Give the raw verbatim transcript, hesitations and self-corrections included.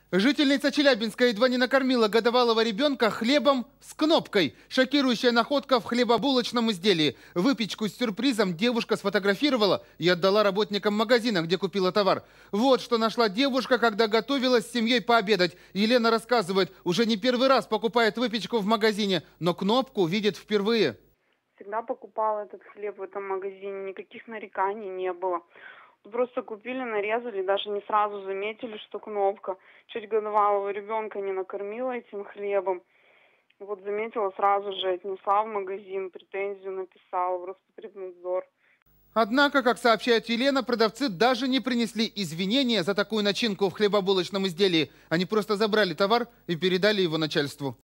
Жительница Челябинска едва не накормила годовалого ребенка хлебом с кнопкой. Шокирующая находка в хлебобулочном изделии. Выпечку с сюрпризом девушка сфотографировала и отдала работникам магазина, где купила товар. Вот что нашла девушка, когда готовилась с семьей пообедать. Елена рассказывает, уже не первый раз покупает выпечку в магазине, но кнопку видит впервые. Всегда покупала этот хлеб в этом магазине, никаких нареканий не было. Просто купили, нарезали, даже не сразу заметили, что кнопка. Чуть годовалого ребенка не накормила этим хлебом. Вот заметила, сразу же отнесла в магазин, претензию написала в Роспотребнадзор. Однако, как сообщает Елена, продавцы даже не принесли извинения за такую начинку в хлебобулочном изделии. Они просто забрали товар и передали его начальству.